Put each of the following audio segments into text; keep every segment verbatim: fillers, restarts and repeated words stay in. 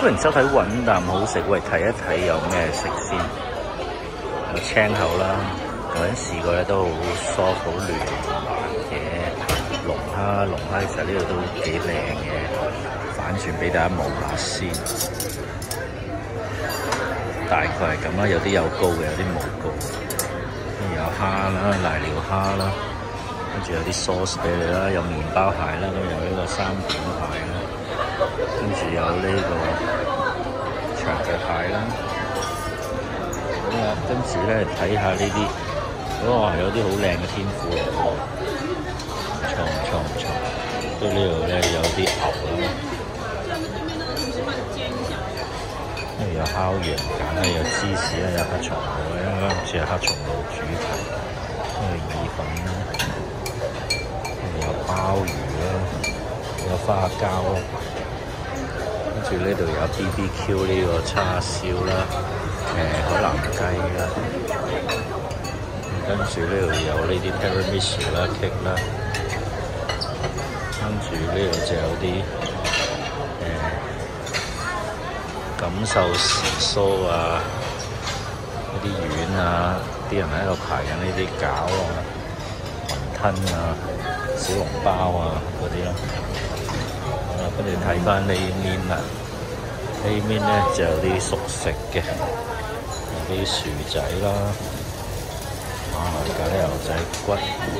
雖然收睇穩，但唔好食。喂，睇一睇有咩食先。有青口啦，頭先試過咧都好疏好嫩嘅龍蝦，龍蝦其實呢度都幾靚嘅。反轉俾大家望下先，大概係咁啦。有啲有膏嘅，有啲冇膏。跟住有蝦啦，瀨尿蝦啦，跟住有啲 sauce 俾你啦，有麵包蟹啦，咁有呢個三點蟹啦，跟住有呢個長腳蟹啦。咁啊，跟住咧睇下呢啲，哇，有啲好靚嘅天婦羅喎，唔錯唔錯唔錯。跟住呢度咧有啲牛啦。跟住有烤羊架啦，有芝士啦，有黑松露啦，好似係黑松露主題。跟住意粉啦，跟住有鮑魚啦，有花膠啦。跟住呢度有 B B Q 呢個叉燒啦，誒、呃、海南雞啦。跟住呢度有呢啲 tiramisu 啦、cake 啦。跟住呢度就有啲誒。呃感受時蔬啊，嗰啲丸啊，啲人喺度排緊呢啲餃啊、雲吞啊、小籠包啊嗰啲咯。好啦，跟住睇翻呢面啦，呢面咧就有啲熟食嘅，有啲薯仔啦、馬來雞、牛仔骨、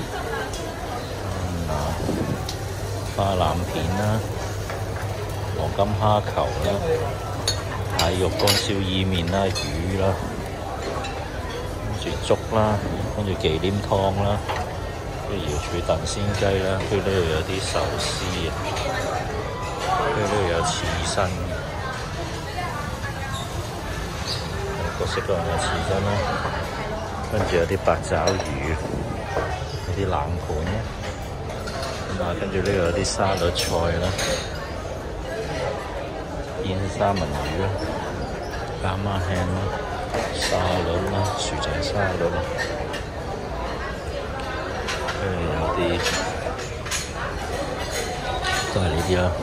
嗯啊、花腩片啦、黃金蝦球啦。蟹肉乾燒意麵啦、魚啦，跟住粥啦，跟住忌廉湯啦，跟住瑤柱燉鮮雞啦，跟住呢度有啲壽司啊，跟住呢度有刺身，各式各樣嘅刺身啦，跟住有啲八爪魚，有啲冷盤啦，咁啊，跟住呢度有啲沙律菜啦。煙三文魚啦、加孖輕啦、沙律啦、薯仔沙律啦，跟住有啲都係呢啲啦，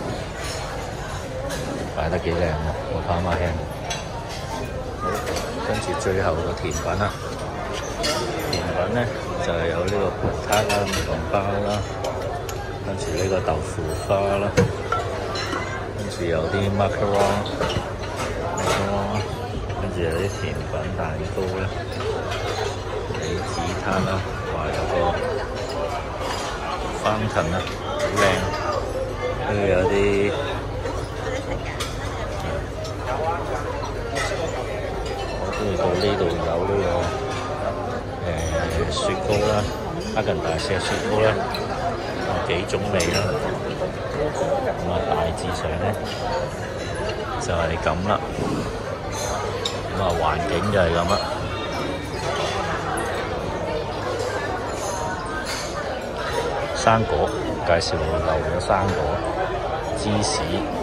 擺得幾靚啊！我加孖輕。好，跟住最後個甜品啦，甜品咧就係、是、有呢個葡撻啦、麵包啦，跟住呢個豆腐花啦。跟住有啲 macaron， macaron， 跟住有啲甜品蛋糕啦，李子撻啦，話有個 fountain 啦，好靚。跟住有啲，我跟住到呢度有呢、這個誒、呃、雪糕啦，哈根達斯嘅雪糕啦，幾種味啦。咁啊，大致上咧就係咁啦。咁啊，環境就係咁啦。生果介紹漏咗生果、芝士。